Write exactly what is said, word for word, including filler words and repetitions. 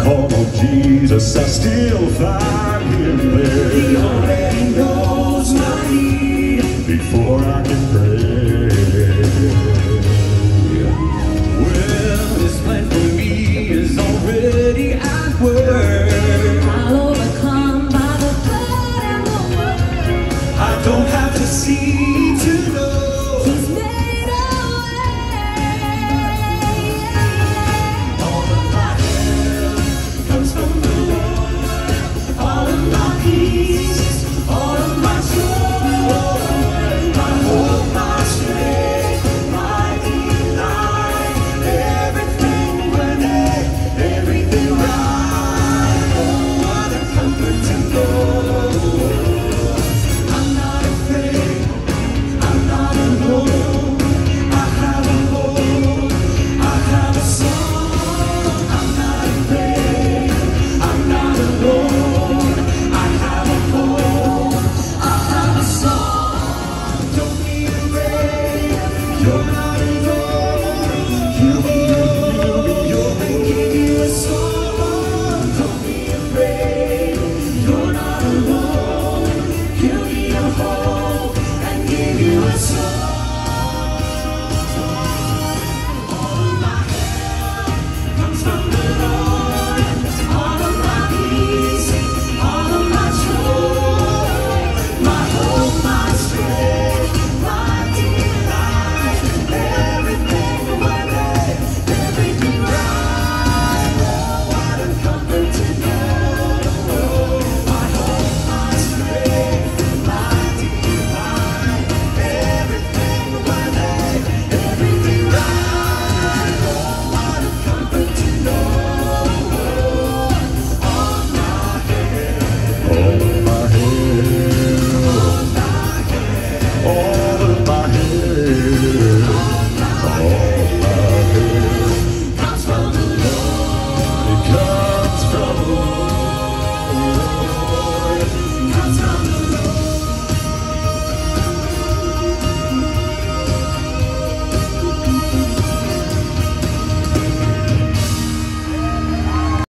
call on Jesus, I still find him there. He already knows my need before I can pray. Well, his plan for me is already at work. I'll overcome by the blood and the word. I don't have to see